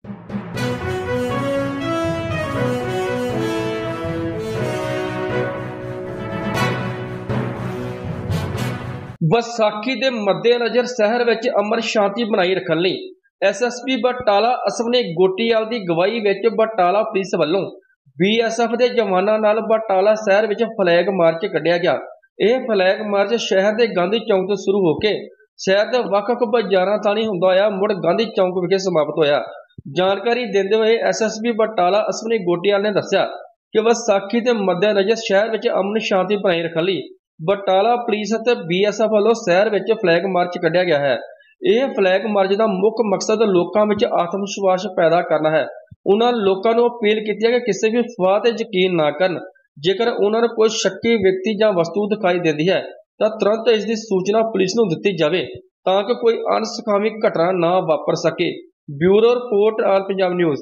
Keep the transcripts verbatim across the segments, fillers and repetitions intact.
ਵਿਸਾਖੀ ਦੇ ਮੱਦੇਨਜ਼ਰ ਸ਼ਹਿਰ ਵਿੱਚ ਅਮਨ ਸ਼ਾਂਤੀ ਬਣਾਈ ਰੱਖਣ ਲਈ S S P Batala Ashwani Gotiwal ਦੀ ਗਵਾਹੀ ਵਿੱਚ ਬਟਾਲਾ ਪੁਲਿਸ ਵੱਲੋਂ ਬੀ ਐਸ ਐਫ ਦੇ ਜਵਾਨਾਂ ਨਾਲ ਬਟਾਲਾ ਸ਼ਹਿਰ ਵਿੱਚ ਫਲੈਗ ਮਾਰਚ ਕੱਢਿਆ ਗਿਆ। ਇਹ ਫਲੈਗ ਮਾਰਚ ਸ਼ਹਿਰ ਦੇ ਗਾਂਧੀ ਚੌਂਕ ਤੋਂ ਸ਼ੁਰੂ ਹੋ ਕੇ ਸ਼ਹਿਰ ਦੇ ਵੱਖ-ਵੱਖ ਬਾਜ਼ਾਰਾਂ ਤਾਣੀ ਹੁੰਦਾ ਹੋਇਆ ਮੁੜ ਗਾਂਧੀ ਚੌਂਕ ਵਿਖੇ ਸਮਾਪਤ ਹੋਇਆ। ਜਾਣਕਾਰੀ ਦਿੰਦੇ ਹੋਏ S S P Batala Ashwani Gotiwal ਨੇ ਦੱਸਿਆ ਕਿ ਵਿਸਾਖੀ ਦੇ ਮੱਦੇਨਜ਼ਰ ਸ਼ਹਿਰ ਵਿੱਚ ਅਮਨ ਸ਼ਾਂਤੀ ਬਣਾਈ ਰੱਖਣ ਲਈ ਬਟਾਲਾ ਪੁਲਿਸ ਅਤੇ ਬੀ ਐਸ ਐਫ ਵੱਲੋਂ ਸ਼ਹਿਰ ਵਿੱਚ ਫਲੈਗ ਮਾਰਚ ਕੱਢਿਆ ਗਿਆ ਹੈ। ਇਹ ਫਲੈਗ ਮਾਰਚ ਦਾ ਮੁੱਖ ਮਕਸਦ ਲੋਕਾਂ ਵਿੱਚ ਆਤਮ ਵਿਸ਼ਵਾਸ ਪੈਦਾ ਕਰਨਾ ਹੈ। ਉਹਨਾਂ ਲੋਕਾਂ ਨੂੰ ਅਪੀਲ ਕੀਤੀ ਹੈ ਕਿ ਕਿਸੇ ਵੀ ਅਫਵਾਹ ਤੇ ਯਕੀਨ ਨਾ ਕਰਨ। ਜੇਕਰ ਉਹਨਾਂ ਨੂੰ ਕੋਈ ਸ਼ੱਕੀ ਵਿਅਕਤੀ ਜਾਂ ਵਸਤੂ ਦਿਖਾਈ ਦਿੰਦੀ ਹੈ ਤਾਂ ਤੁਰੰਤ ਇਸ ਦੀ ਸੂਚਨਾ ਪੁਲਿਸ ਨੂੰ ਦਿੱਤੀ ਜਾਵੇ ਤਾਂ ਕਿ ਕੋਈ ਅਣਸੁਖਾਵੀ ਘਟਨਾ ਨਾ ਵਾਪਰ ਸਕੇ। Bureau report, all Punjab news.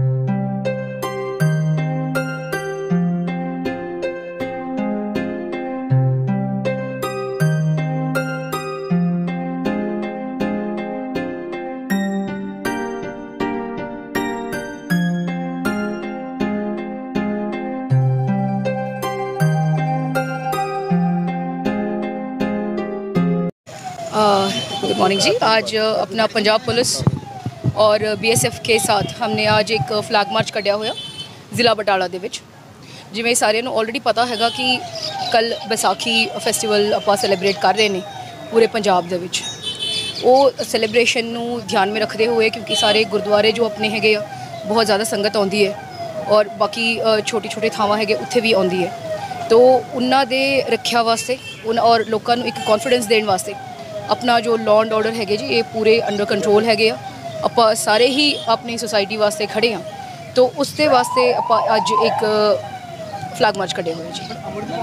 Good morning जी। आज अपना पंजाब पुलिस और बी एस एफ के साथ हमने आज एक फ्लैग मार्च कढ़िया होया ज़िला बटाला दे विच। जिवें सारिਆਂ ਨੂੰ ऑलरेडी पता हैगा कि कल बैसाखी फैसटिवल ਆਪਾਂ सैलीब्रेट कर रहे हैं पूरे पंजाब दे विच। वो सैलीब्रेशन ਨੂੰ ध्यान में रखते हुए क्योंकि सारे गुरुद्वारे जो अपने हैगे बहुत ज़्यादा संगत आउंदी है और बाकी छोटी छोटी थावां हैगे उत्थे भी आउंदी है, तो उन्हां दे रखिया वास्ते और लोगों को एक कॉन्फिडेंस देने वास्ते अपना जो लॉ एंड ऑर्डर है जी ये पूरे अंडर कंट्रोल है। आप सारे ही अपनी सोसाइटी वास्ते खड़े हाँ, तो उसके वास्ते आप अज एक फ्लैग मार्च कढ़े हुए जी।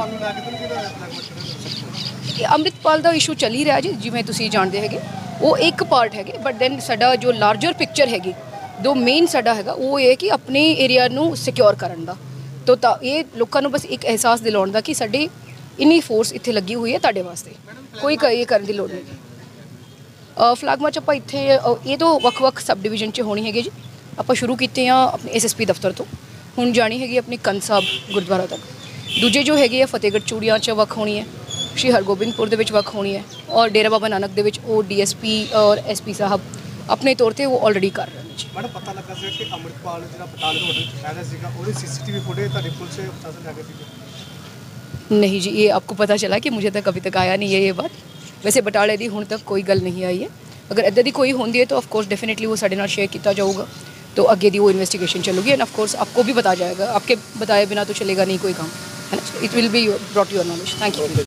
अमृतपाल का इशू चल ही रहा जी, जिवें तुसीं जानते हैं वो एक पार्ट है, बट दैन साडा जो लार्जर पिक्चर हैगी दो मेन साडा हैगा वो ये कि अपने एरिया नूं सिक्योर करन दा, तो ता ये लोगों को बस एक एहसास दिलाउण दा कि साडी इन्नी फोर्स इत्थे लगी हुई है तुहाडे वास्ते, कोई ये करने की लोड़ नहीं। फ्लैग मार्च आप इत्थे ये तो वक्-वक् सब डिवीजन च होनी है जी। आप शुरू किए हैं अपने एस एस पी दफ्तर तो, हुण जानी हैगी अपनी कंद साहब गुरुद्वारा तक। दूजे जो हैगे फतेहगढ़ चूड़ियां च वक् होनी है, श्री हरगोबिंदपुर दे विच वक् होनी है, और डेरा बाबा नानक दे विच वो डी एस पी और एस पी साहब अपने तौर पर वो ऑलरेडी कर रहे हैं जी। मैडम पता लगा सी कि अमृतपाल जिहड़ा बटाला होटल रहदा सीगा ओहदी सीसीटीवी फुटेज तुहाडी पुलिस प्रशासन लैके सी? नहीं जी, ये आपको पता चला कि मुझे तक अभी तक आया नहीं है ये बात। वैसे बटाले दी हुण तक कोई गल नहीं आई है। अगर इदां दी कोई होंदी है तो ऑफकोर्स डेफिनेटली वो साडे नाल शेयर किया जाऊगा, तो अगे दी वो इन्वेस्टिगेशन चलूगी एंड ऑफकोर्स आपको भी बताया जाएगा। आपके बताए बिना तो चलेगा नहीं कोई काम, है ना। It will be brought your knowledge. Thank you.